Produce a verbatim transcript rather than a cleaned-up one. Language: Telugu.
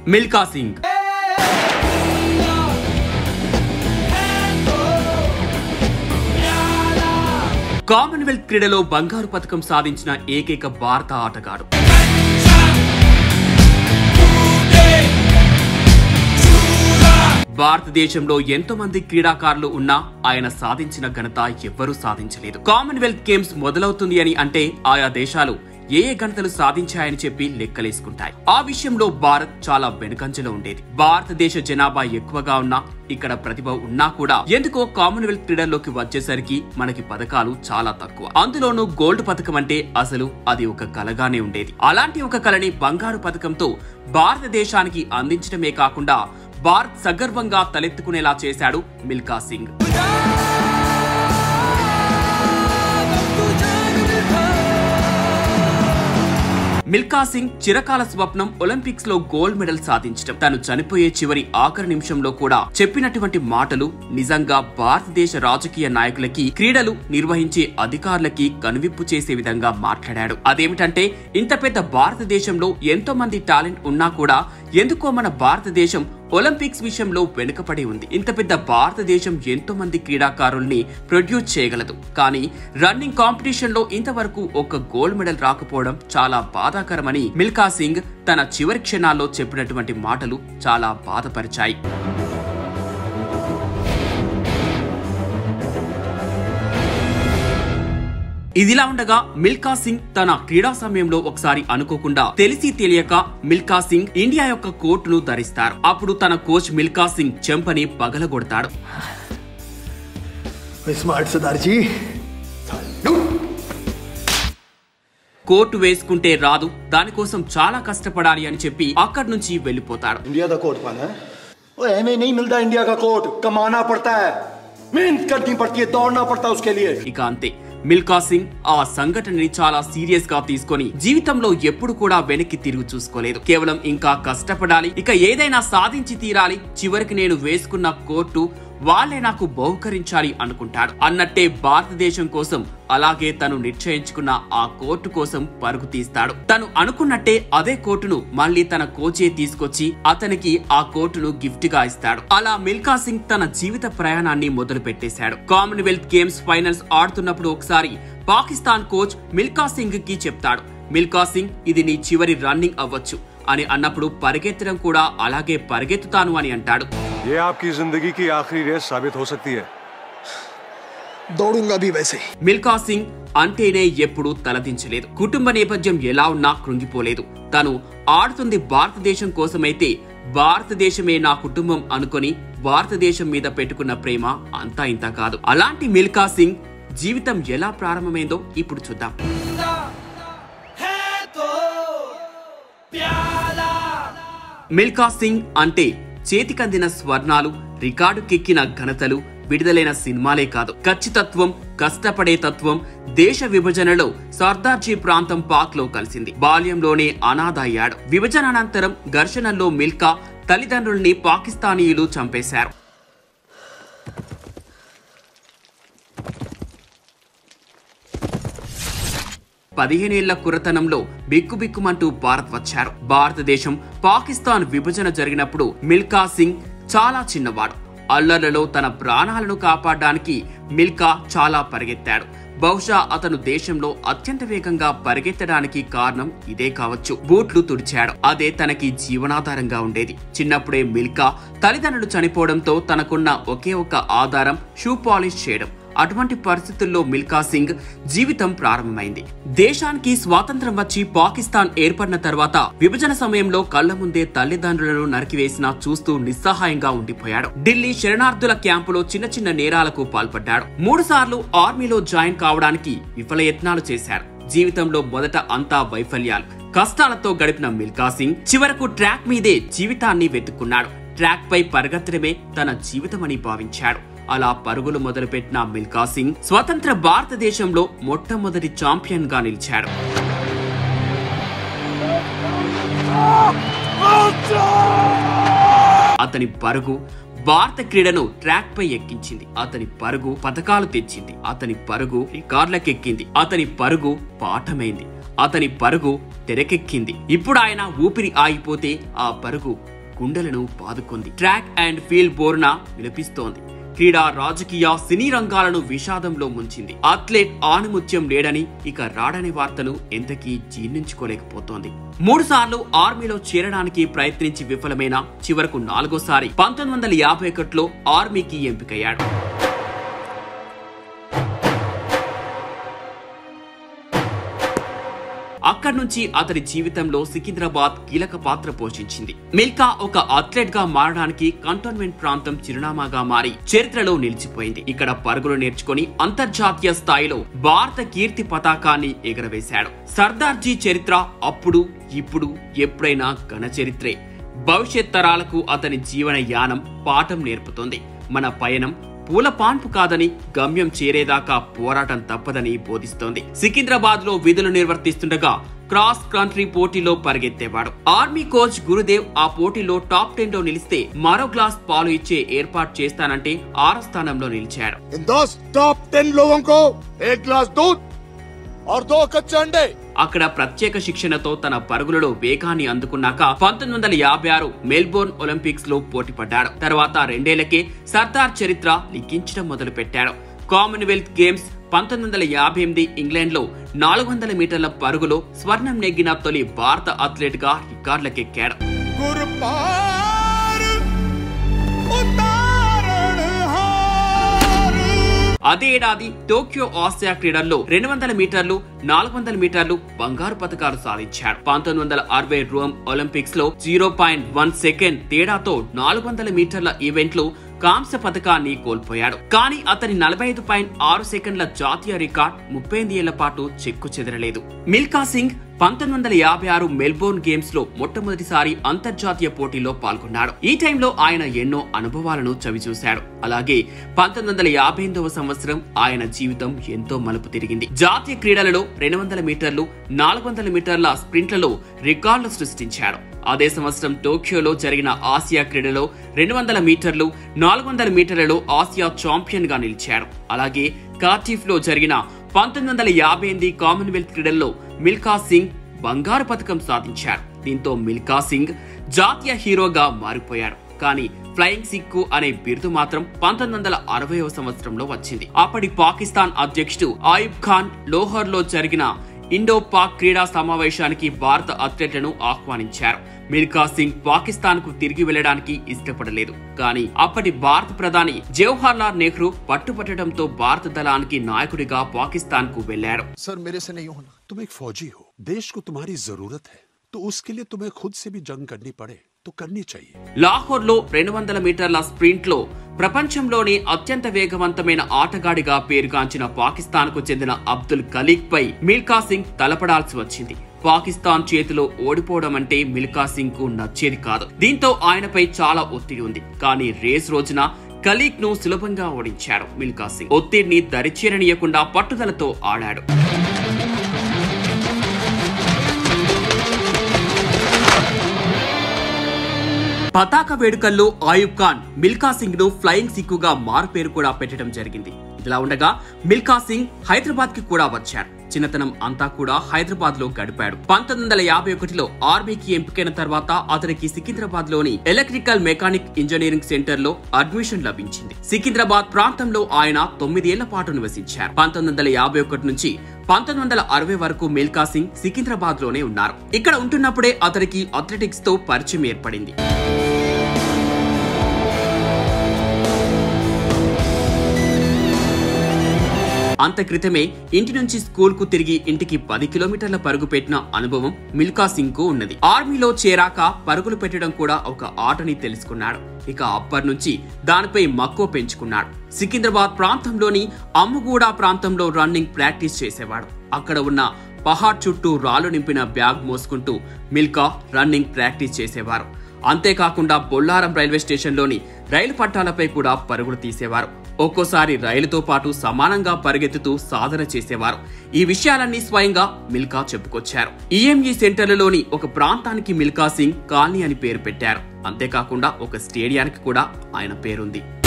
మిల్కా సింగ్. కామన్వెల్త్ క్రీడలో బంగారు పతకం సాధించిన ఏకైక భారత ఆటగాడు. భారతదేశంలో ఎంతో మంది క్రీడాకారులు ఉన్నా ఆయన సాధించిన ఘనత ఎవ్వరూ సాధించలేదు. కామన్వెల్త్ గేమ్స్ మొదలవుతుంది అని అంటే ఆయా దేశాలు ఏ ఏ ఘనతలు సాధించాయని చెప్పి లెక్కలేసుకుంటాయి. ఆ విషయంలో భారత్ చాలా వెనుకంజలో ఉండేది. భారతదేశ జనాభా ఎక్కువగా ఉన్నా, ఇక్కడ ప్రతిభ ఉన్నా కూడా ఎందుకో కామన్వెల్త్ క్రీడల్లోకి వచ్చేసరికి మనకి పథకాలు చాలా తక్కువ. అందులోనూ గోల్డ్ పథకం అంటే అసలు అది ఒక కలగానే ఉండేది. అలాంటి ఒక కలని బంగారు పథకంతో భారతదేశానికి అందించడమే కాకుండా భారత్ సగర్వంగా తలెత్తుకునేలా చేశాడు మిల్కా సింగ్. మిల్కా సింగ్ చిరకాల స్వప్నం ఒలింపిక్స్ లో గోల్డ్ మెడల్ సాధించడం. తను చనిపోయే చివరి ఆఖరి నిమిషంలో కూడా చెప్పినటువంటి మాటలు నిజంగా భారతదేశ రాజకీయ నాయకులకి, క్రీడలు నిర్వహించే అధికారులకి కనువిప్పు చేసే విధంగా మాట్లాడాడు. అదేమిటంటే, ఇంత పెద్ద భారతదేశంలో ఎంతో మంది టాలెంట్ ఉన్నా కూడా ఎందుకో మన భారతదేశం ఒలింపిక్స్ విషయంలో వెనుకపడి ఉంది. ఇంత పెద్ద భారతదేశం ఎంతో మంది క్రీడాకారుల్ని ప్రొడ్యూస్ చేయగలదు, కానీ రన్నింగ్ కాంపిటీషన్ లో ఇంతవరకు ఒక గోల్డ్ మెడల్ రాకపోవడం చాలా బాధాకరమని మిల్కా సింగ్ తన చివరి క్షణాల్లో చెప్పినటువంటి మాటలు చాలా బాధపరిచాయి. ఇదిలా ఉండగా మిల్కా సింగ్ తన క్రీడా సమయంలో ఒకసారి అనుకోకుండా తెలిసి తెలియక మిల్కా సింగ్ ఇండియా యొక్క కోటును ధరిస్తారు. అప్పుడు తన కోచ్ మిల్కా సింగ్ చెంపని పగలగొడతాడు. కోటు వేసుకుంటే రాదు, దానికోసం చాలా కష్టపడాలి అని చెప్పి అక్కడి నుంచి వెళ్లిపోతాడు. ఇక అంతే, మిల్కా సింగ్ ఆ సంఘటనని చాలా సీరియస్ గా తీసుకొని జీవితంలో ఎప్పుడు కూడా వెనక్కి తిరిగి చూసుకోలేదు. కేవలం ఇంకా కష్టపడాలి, ఇక ఏదైనా సాధించి తీరాలి, చివరికి నేను వేసుకున్న కోర్టు వాళ్లే నాకు బహుకరించాలి అనుకుంటాడు. అన్నట్టే భారతదేశం కోసం, అలాగే తను నిశ్చయించుకున్న ఆ కోర్టు కోసం పరుగు తీస్తాడు. తను అనుకున్నట్టే అదే కోర్టును మళ్లీ తన కోచే తీసుకొచ్చి అతనికి ఆ కోర్టును గిఫ్ట్ గా ఇస్తాడు. అలా మిల్కా సింగ్ తన జీవిత ప్రయాణాన్ని మొదలు పెట్టేశాడు. కామన్వెల్త్ గేమ్స్ ఫైనల్స్ ఆడుతున్నప్పుడు ఒకసారి పాకిస్తాన్ కోచ్ మిల్కా సింగ్ కి చెప్తాడు, మిల్కా సింగ్ ఇది నీ చివరి రన్నింగ్ అవ్వచ్చు అని అన్నప్పుడు పరిగెత్తడం కూడా అలాగే పరిగెత్తుతాను అని అంటాడు. ये आपकी जिंदगी की आखिरी रेस साबित हो सकती है. దౌడుంగా భీ వైసే. మిల్కా సింగ్ అంటేనే ఎప్పుడు తలదించలేదు. కుటుంబ నేపథ్యం ఎలా ఉన్నా కృంగిపోలేదు. తను ఆడుతుంది భారతదేశం కోసమైతే భారతదేశమే నా కుటుంబం అనుకొని భారతదేశం మీద పెట్టుకున్న ప్రేమ అంతా ఇంత కాదు. అలాంటి మిల్కా సింగ్ జీవితం ఎలా ప్రారంభమైందో ఇప్పుడు చూద్దాం. మిల్కా సింగ్ అంటే చేతికందిన స్వర్ణాలు, రికార్డుకెక్కిన ఘనతలు, విడుదలైన సినిమాలే కాదు, ఖచ్చితత్వం, కష్టపడే తత్వం. దేశ విభజనలో సర్దార్జీ ప్రాంతం పాక్ లో కలిసింది. బాల్యంలోనే అనాథ అయ్యాడు. విభజన అనంతరం ఘర్షణల్లో మిల్కా తల్లిదండ్రుల్ని పాకిస్తానీయులు చంపేశారు. పదిహేనేళ్ల కురతనంలో బిక్కుబిక్కుమంటూ భారత్ వచ్చారు. భారతదేశం పాకిస్తాన్ విభజన జరిగినప్పుడు మిల్కా సింగ్ చాలా చిన్నవాడు. అల్లర్లలో తన ప్రాణాలను కాపాడడానికి మిల్కా చాలా పరిగెత్తాడు. బహుశా అతను దేశంలో అత్యంత వేగంగా పరిగెత్తడానికి కారణం ఇదే కావచ్చు. బూట్లు తుడిచాడు, అదే తనకి జీవనాధారంగా ఉండేది. చిన్నప్పుడే మిల్కా తల్లిదండ్రులు చనిపోవడంతో తనకున్న ఒకే ఒక ఆధారం షూ పాలిష్ చేయడం. అటువంటి పరిస్థితుల్లో మిల్కా సింగ్ జీవితం ప్రారంభమైంది. దేశానికి స్వాతంత్రం వచ్చి పాకిస్తాన్ ఏర్పడిన తర్వాత విభజన సమయంలో కళ్ల ముందే తల్లిదండ్రులను నరికివేసినా చూస్తూ నిస్సహాయంగా ఉండిపోయాడు. ఢిల్లీ శరణార్థుల క్యాంపులో చిన్న చిన్న నేరాలకు పాల్పడ్డాడు. మూడు సార్లు ఆర్మీలో జాయిన్ కావడానికి విఫల యత్నాలు చేశారు. జీవితంలో మొదట అంతా వైఫల్యాలు, కష్టాలతో గడిపిన మిల్కా సింగ్ చివరకు ట్రాక్ మీదే జీవితాన్ని వెతుక్కున్నాడు. ట్రాక్ పై పరిగెత్తడమే తన జీవితమని భావించాడు. అలా పరుగులు మొదలుపెట్టిన మిల్కా సింగ్ స్వతంత్ర భారతదేశంలో మొట్టమొదటి ఛాంపియన్ గా నిలిచాడు. అతని పరుగు భారత క్రీడను ట్రాక్ పై ఎక్కించింది. అతని పరుగు పథకాలు తెచ్చింది. అతని పరుగు రికార్డులకెక్కింది. అతని పరుగు పాఠమైంది. అతని పరుగు తెరకెక్కింది. ఇప్పుడు ఆయన ఊపిరి ఆగిపోతే ఆ పరుగు గుండెలను బాదుకుంది. ట్రాక్ అండ్ ఫీల్డ్ బోర్న వినిపిస్తోంది. క్రీడా, రాజకీయ, సినీ రంగాలను విషాదంలో ముంచింది. అథ్లెట్ ఆణిముత్యం లేడని, ఇక రాడని వార్తను ఎంతకీ జీర్ణించుకోలేకపోతోంది. మూడు సార్లు ఆర్మీలో చేరడానికి ప్రయత్నించి విఫలమైన చివరకు నాలుగోసారి పంతొమ్మిది వందల యాభై ఒకటిలో ఆర్మీకి ఎంపికయ్యాడు. అక్కడి నుంచి అతడి జీవితంలో సికింద్రాబాద్ కీలక పాత్ర పోషించింది. మిల్కా ఒక అథ్లెట్ గా మారడానికి కంటోన్మెంట్ ప్రాంతం చిరునామాగా మారి చరిత్రలో నిలిచిపోయింది. ఇక్కడ పరుగులు నేర్చుకుని అంతర్జాతీయ స్థాయిలో భారత కీర్తి పతాకాన్ని ఎగరవేశాడు. సర్దార్జీ చరిత్ర అప్పుడు, ఇప్పుడు, ఎప్పుడైనా ఘన చరిత్రే. భవిష్యత్ తరాలకు అతని జీవన యానం పాఠం నేర్పుతోంది. మన పయనం పూల పాన్పు కాదని, గమ్యం చేరేదాకా పోరాటం తప్పదని బోధిస్తోంది. సికింద్రాబాద్ లో విధులు నిర్వర్తిస్తుండగా క్రాస్ కంట్రీ పోటీలో పరిగెత్తేవాడు. ఆర్మీ కోచ్ గురుదేవ్ ఆ పోటీలో టాప్ టెన్ లో నిలిస్తే మరో గ్లాస్ పాలు ఇచ్చే ఏర్పాటు చేస్తానంటే ఆరో స్థానంలో నిలిచాడు. అక్కడ ప్రత్యేక శిక్షణతో తన పరుగులలో వేగాన్ని అందుకున్నాక పంతొమ్మిది వందల యాభై ఆరు మెల్బోర్న్ ఒలింపిక్స్ లో పోటీ పడ్డాడు. తర్వాత రెండేళ్లకే సర్దార్ చరిత్ర లిఖించడం మొదలు పెట్టాడు. కామన్వెల్త్ గేమ్స్ పంతొమ్మిది వందల యాభై ఎనిమిది ఇంగ్లాండ్ లో నాలుగు వందల మీటర్ల పరుగులో స్వర్ణం నెగ్గిన తొలి భారత అథ్లెట్ గా రికార్డులకెక్కాడు. అదే ఏడాది టోక్యో ఆసియా క్రీడల్లో రెండు వందల మీటర్లు, నాలుగు వందల మీటర్లు బంగారు పతకాలు సాధించాడు. పంతొమ్మిది వందల అరవై రోమ్ ఒలింపిక్స్ లో జీరో పాయింట్ వన్ సెకండ్ తేడాతో నాలుగు వందల మీటర్ల ఈవెంట్ లో కాంస్య పతకాన్ని కోల్పోయాడు. కానీ అతని నలభై ఐదు పాయింట్ ఆరు సెకండ్ల జాతీయ రికార్డ్ ముప్పై ఎనిమిది ఏళ్ల పాటు చెక్కు చెదరలేదు. మిల్కా సింగ్ పంతొమ్మిది వందల యాభై ఆరు మెల్బోర్న్ గేమ్స్ లో మొట్టమొదటిసారి అంతర్జాతీయ పోటీలో పాల్గొన్నాడు. ఈ టైంలో ఆయన ఎన్నో అనుభవాలను చవిచూశాడు. అలాగే పంతొమ్మిది వందల యాభై ఎనిమిదవ సంవత్సరం ఆయన జీవితం ఎంతో మలుపు తిరిగింది. జాతీయ క్రీడలలో రెండు వందల మీటర్లు, నాలుగు వందల మీటర్ల స్ప్రింట్లలో రికార్డులు సృష్టించాడు. అదే సంవత్సరం టోక్యోలో జరిగిన ఆసియా క్రీడలో రెండు వందల మీటర్లు, నాలుగు వందల మీటర్లలో ఆసియా ఛాంపియన్ గా నిలిచాడు. అలాగే కార్టిఫ్ లో జరిగిన పంతొమ్మిది వందల యాభై ఎనిమిది కామన్వెల్త్ క్రీడల్లో మిల్కా సింగ్ బంగారు పతకం సాధించాడు. దీంతో మిల్కా సింగ్ జాతీయ హీరోగా మారిపోయాడు. కానీ ఫ్లయింగ్ సిక్కు అనే బిరుదు మాత్రం పంతొమ్మిది వందల అరవైవ సంవత్సరంలో వచ్చింది. అప్పటి పాకిస్తాన్ అధ్యక్షుడు ఆయుబ్ ఖాన్ లోహర్ లో జరిగిన ఇండో పాక్ క్రీడా సమావేశానికి భారత అథ్లెట్లను ఆహ్వానించారు. మిల్కా సింగ్ పాకిస్తాన్ కు తిరిగి వెళ్లడానికి ఇష్టపడలేదు. కానీ అప్పటి భారత ప్రధాని జవహర్ లాల్ నెహ్రూ పట్టుపట్టడంతో భారత దళానికి నాయకుడిగా పాకిస్తాన్ కు వెళ్లాడు. सर मेरे से नहीं होना। तुम एक फौजी हो, देश को तुम्हारी जरूरत है, तो उसके लिए तुम्हें खुद से भी जंग करनी पड़े तो करनी चाहिए. లాహోర్ లో రెండు వందల మీటర్ల స్ప్రింట్ లో ప్రపంచంలోని అత్యంత వేగవంతమైన ఆటగాడిగా పేరుగాంచిన పాకిస్తాన్ కు చెందిన అబ్దుల్ ఖలీక్ పై మిల్కా సింగ్ తలపడాల్సి వచ్చింది. పాకిస్తాన్ చేతిలో ఓడిపోవడం అంటే మిల్కా సింగ్ కు నచ్చేది కాదు. దీంతో ఆయనపై చాలా ఒత్తిడి ఉంది. కానీ రేస్ రోజున ఖలీక్ ను సులభంగా ఓడించాడు మిల్కా సింగ్. ఒత్తిడిని దరిచేరనీయకుండా పట్టుదలతో ఆడాడు. పతాక వేడుకల్లో ఆయుబ్ ఖాన్ మిల్కా సింగ్ ను ఫ్లయింగ్ సిక్కుగా మారు పేరు కూడా పెట్టడం జరిగింది. ఇదిలా ఉండగా మిల్కా సింగ్ హైదరాబాద్ కి కూడా వచ్చాడు. చిన్నతనం అంతా కూడా హైదరాబాద్ లో గడిపాడు. పంతొమ్మిది వందల యాభై ఒకటిలో ఆర్మీకి ఎంపికైన తర్వాత అతనికి సికింద్రాబాద్ లోని ఎలక్ట్రికల్ మెకానిక్ ఇంజనీరింగ్ సెంటర్ లో అడ్మిషన్ లభించింది. సికింద్రాబాద్ ప్రాంతంలో ఆయన తొమ్మిదేళ్ల పాటు నివసించారు. పంతొమ్మిది వందల యాభై ఒకటి నుంచి పంతొమ్మిది వందల అరవై వరకు మిల్కా సింగ్ సికింద్రాబాద్ లోనే ఉన్నారు. ఇక్కడ ఉంటున్నప్పుడే అతనికి అథ్లెటిక్స్ తో పరిచయం ఏర్పడింది. అంత క్రితమే ఇంటి నుంచి స్కూల్ కు తిరిగి ఇంటికి పది కిలోమీటర్ల పరుగు పెట్టిన అనుభవం మిల్కా సింగ్ కు ఉన్నది. ఆర్మీలో చేరాక పరుగులు పెట్టడం కూడా ఒక ఆటని తెలుసుకున్నాడు. ఇక అప్పటి నుంచి దానిపై మక్కువ పెంచుకున్నాడు. సికింద్రాబాద్ ప్రాంతంలోని అమ్ముగూడ ప్రాంతంలో రన్నింగ్ ప్రాక్టీస్ చేసేవాడు. అక్కడ ఉన్న పహాడ్ చుట్టూ రాళ్లు నింపిన బ్యాగ్ మోసుకుంటూ మిల్కా రన్నింగ్ ప్రాక్టీస్ చేసేవారు. అంతేకాకుండా బొల్లారం రైల్వే స్టేషన్లోని రైలు పట్టాలపై కూడా పరుగులు తీసేవారు. ఒక్కోసారి రైలుతో పాటు సమానంగా పరిగెత్తుతూ సాధన చేసేవారు. ఈ విషయాలన్నీ స్వయంగా మిల్కా చెప్పుకొచ్చారు. ఈఎంఈ సెంటర్లలోని ఒక ప్రాంతానికి మిల్కా సింగ్ కాలనీ అని పేరు పెట్టారు. అంతేకాకుండా ఒక స్టేడియానికి కూడా ఆయన పేరుంది.